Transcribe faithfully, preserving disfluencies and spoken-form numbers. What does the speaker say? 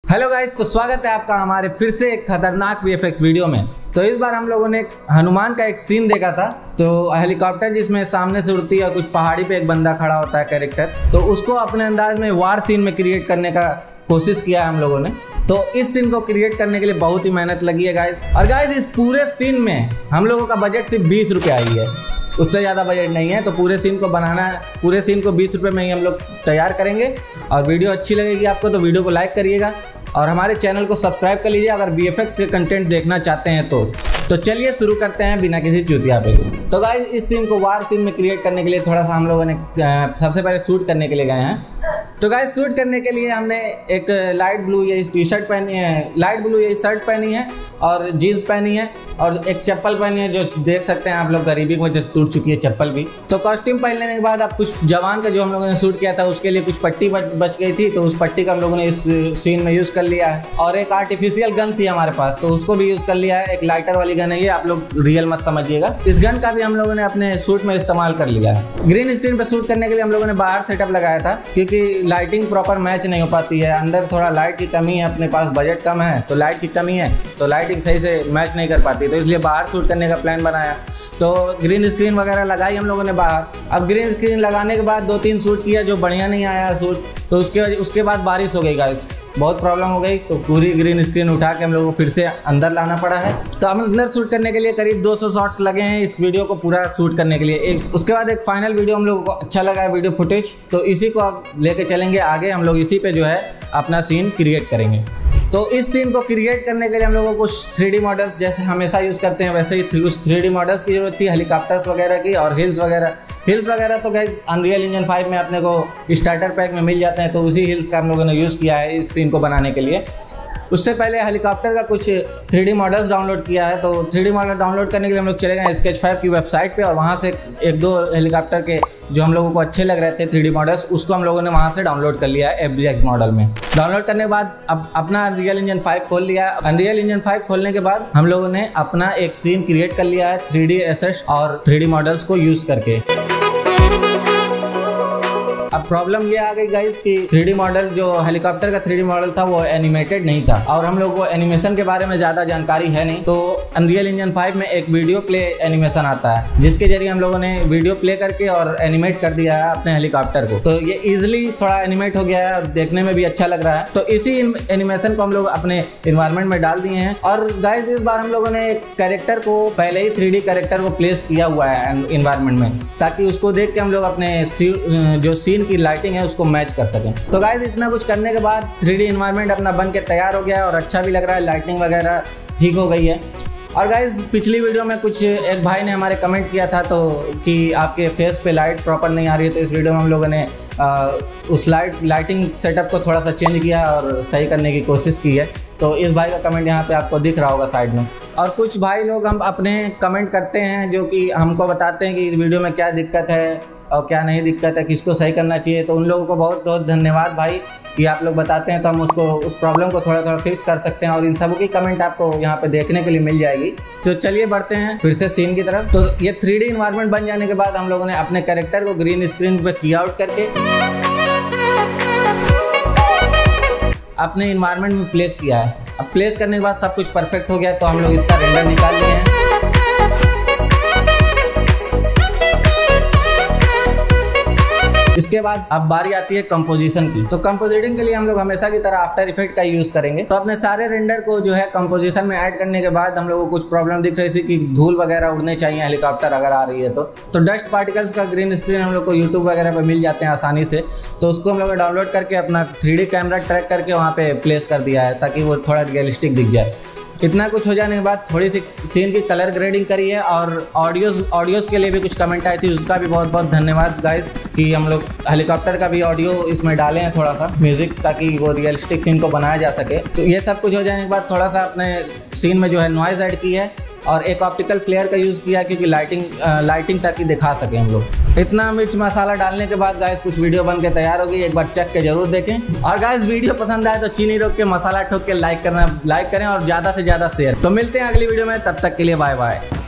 Hello guys, तो स्वागत है आपका हमारे फिर से एक खतरनाक वीएफएक्स वीडियो में। तो इस बार हम लोगों ने हनुमान का एक सीन देखा था। तो हेलीकॉप्टर जिसमें सामने से उड़ती है, कुछ पहाड़ी पे एक बंदा खड़ा होता है कैरेक्टर, तो उसको अपने अंदाज में वार सीन में क्रिएट करने का कोशिश किया है हम लोगों ने। तो इस सीन को क्रिएट करने के लिए बहुत ही मेहनत लगी है गाइस। और गाइस इस पूरे सीन में हम लोगों का बजट सिर्फ बीस रुपये आई है, उससे ज़्यादा बजट नहीं है। तो पूरे सीन को बनाना है, पूरे सीन को बीस रुपये में ही हम लोग तैयार करेंगे। और वीडियो अच्छी लगेगी आपको तो वीडियो को लाइक करिएगा और हमारे चैनल को सब्सक्राइब कर लीजिए अगर वीएफएक्स के कंटेंट देखना चाहते हैं तो। तो चलिए शुरू करते हैं बिना किसी चूतिया पे। तो गाइस इस सीन को वार सीन में क्रिएट करने के लिए थोड़ा सा हम लोगों ने सबसे पहले शूट करने के लिए गए हैं। तो गाइस शूट करने के लिए हमने एक लाइट ब्लू ये टी शर्ट पहनी है, लाइट ब्लू ये शर्ट पहनी है और जीन्स पहनी है और एक चप्पल पहनी है, जो देख सकते हैं आप लोग गरीबी की वजह से टूट चुकी है चप्पल भी। तो कॉस्ट्यूम पहनने के बाद अब कुछ जवान का जो हम लोगों ने शूट किया था उसके लिए कुछ पट्टी बच गई थी, तो उस पट्टी का हम लोगों ने इस सीन में यूज़ कर लिया है। और एक आर्टिफिशियल गन थी हमारे पास, तो उसको भी यूज़ कर लिया है। एक लाइटर वाली गन है ये, आप लोग रियल मत समझिएगा। इस गन का भी हम लोगों ने अपने शूट में इस्तेमाल कर लिया है। ग्रीन स्क्रीन पर शूट करने के लिए हम लोगों ने बाहर सेटअप लगाया था, क्योंकि लाइटिंग प्रॉपर मैच नहीं हो पाती है। अंदर थोड़ा लाइट की कमी है, अपने पास बजट कम है तो लाइट की कमी है, तो लाइटिंग सही से मैच नहीं कर पाती, तो इसलिए बाहर शूट करने का प्लान बनाया। तो ग्रीन स्क्रीन वगैरह लगाई हम लोगों ने बाहर। अब ग्रीन स्क्रीन लगाने के बाद दो तीन शूट किया जो बढ़िया नहीं आया शूट, तो उसके उसके बाद बारिश हो गई गाइस, बहुत प्रॉब्लम हो गई। तो पूरी ग्रीन स्क्रीन उठा के हम लोगों को फिर से अंदर लाना पड़ा है। तो हम अंदर शूट करने के लिए करीब दो सौ शॉट्स लगे हैं इस वीडियो को पूरा शूट करने के लिए। एक उसके बाद एक फाइनल वीडियो हम लोगों को अच्छा लगा है वीडियो फुटेज, तो इसी को आप लेके चलेंगे आगे। हम लोग इसी पे जो है अपना सीन क्रिएट करेंगे। तो इस सीन को क्रिएट करने के लिए हम लोगों को कुछ थ्री डी मॉडल्स जैसे हमेशा यूज़ करते हैं वैसे ही कुछ थ्री डी मॉडल्स की जरूरत थी, हेलीकॉप्टर्स वगैरह की और हिल्स वगैरह। हिल्स वगैरह तो गाइस अनरियल इंजन फाइव में अपने को स्टार्टर पैक में मिल जाते हैं, तो उसी हिल्स का हम लोगों ने यूज़ किया है इस सीन को बनाने के लिए। उससे पहले हेलीकॉप्टर का कुछ थ्री डी मॉडल्स डाउनलोड किया है। तो थ्री डी मॉडल डाउनलोड करने के लिए हम लोग चले गए स्केच फाइव की वेबसाइट पे और वहाँ से एक दो हेलीकॉप्टर के जो हम लोगों को अच्छे लग रहे थे थ्री डी मॉडल्स, उसको हम लोगों ने वहाँ से डाउनलोड कर लिया है एफबीएक्स मॉडल में। डाउनलोड करने के बाद अब अपना अनरियल इंजन फाइव खोल लिया है। अनरियल इंजन फाइव खोलने के बाद हम लोगों ने अपना एक सीन क्रिएट कर लिया है थ्री डी एसेट्स और थ्री डी मॉडल्स को यूज़ करके। अब प्रॉब्लम ये आ गई गाइस कि थ्री डी मॉडल जो हेलीकॉप्टर का थ्री डी मॉडल था वो एनिमेटेड नहीं था और हम लोग को एनिमेशन के बारे में ज़्यादा जानकारी है नहीं। तो अनरियल इंजन फाइव में एक वीडियो प्ले एनिमेशन आता है जिसके जरिए हम लोगों ने वीडियो प्ले करके और एनिमेट कर दिया है अपने हेलीकॉप्टर को। तो ये ईजिली थोड़ा एनिमेट हो गया है और देखने में भी अच्छा लग रहा है। तो इसी एनिमेशन को हम लोग अपने इन्वायरमेंट में डाल दिए हैं। और गाइस इस बार हम लोगों ने एक कैरेक्टर को पहले ही थ्री डी कैरेक्टर को प्लेस किया हुआ है इन्वायरमेंट में, ताकि उसको देख के हम लोग अपने जो सीन की लाइटिंग है उसको मैच कर सकें। तो गाइस इतना कुछ करने के बाद थ्री डी एनवायरनमेंट अपना बन के तैयार हो गया है और अच्छा भी लग रहा है, लाइटिंग वगैरह ठीक हो गई है। और गाइस पिछली वीडियो में कुछ एक भाई ने हमारे कमेंट किया था तो कि आपके फेस पे लाइट प्रॉपर नहीं आ रही है, तो इस वीडियो में हम लोगों ने आ, उस लाइट लाइटिंग सेटअप को थोड़ा सा चेंज किया और सही करने की कोशिश की है। तो इस भाई का कमेंट यहाँ पे आपको दिख रहा होगा साइड में। और कुछ भाई लोग हम अपने कमेंट करते हैं जो कि हमको बताते हैं कि इस वीडियो में क्या दिक्कत है और क्या नहीं दिक्कत है, किसको सही करना चाहिए। तो उन लोगों को बहुत बहुत धन्यवाद भाई कि आप लोग बताते हैं, तो हम उसको उस प्रॉब्लम को थोड़ा थोड़ा फिक्स कर सकते हैं और इन सब की कमेंट आपको यहाँ पे देखने के लिए मिल जाएगी। तो चलिए बढ़ते हैं फिर से सीन की तरफ। तो ये थ्री डी इन्वायरमेंट बन जाने के बाद हम लोगों ने अपने कैरेक्टर को ग्रीन स्क्रीन पे की आउट करके अपने इन्वायरमेंट में प्लेस किया है। अब प्लेस करने के बाद सब कुछ परफेक्ट हो गया, तो हम लोग इसका रेंडर निकाल लिए हैं। इसके बाद अब बारी आती है कंपोजिशन की। तो कंपोजिटिंग के लिए हम लोग हमेशा की तरह आफ्टर इफेक्ट का यूज करेंगे। तो अपने सारे रेंडर को जो है कंपोजिशन में ऐड करने के बाद हम लोगों को कुछ प्रॉब्लम दिख रही थी कि धूल वगैरह उड़ने चाहिए हेलीकॉप्टर अगर आ रही है तो तो डस्ट पार्टिकल्स का ग्रीन स्क्रीन हम लोग को यूट्यूब वगैरह पर मिल जाते हैं आसानी से। तो उसको हम लोग डाउनलोड करके अपना थ्री डी कैमरा ट्रैक करके वहाँ पे प्लेस कर दिया है ताकि वो थोड़ा रियलिस्टिक दिख जाए। इतना कुछ हो जाने के बाद थोड़ी सी सीन की कलर ग्रेडिंग करी है और ऑडियोज ऑडियोज़ के लिए भी कुछ कमेंट आई थी, उसका भी बहुत बहुत धन्यवाद गाइस कि हम लोग हेलीकॉप्टर का भी ऑडियो इसमें डाले हैं थोड़ा सा म्यूज़िक, ताकि वो रियलिस्टिक सीन को बनाया जा सके। तो ये सब कुछ हो जाने के बाद थोड़ा सा अपने सीन में जो है नॉइज़ ऐड की है और एक ऑप्टिकल फ्लेयर का यूज़ किया क्योंकि लाइटिंग लाइटिंग ताकि दिखा सके हम लोग। इतना मिर्च मसाला डालने के बाद गाइस कुछ वीडियो बन के तैयार होगी, एक बार चेक के जरूर देखें। और गाइस वीडियो पसंद आए तो चीनी रोक के मसाला ठोक के लाइक करना लाइक करें और ज़्यादा से ज़्यादा शेयर। तो मिलते हैं अगली वीडियो में, तब तक के लिए बाय बाय।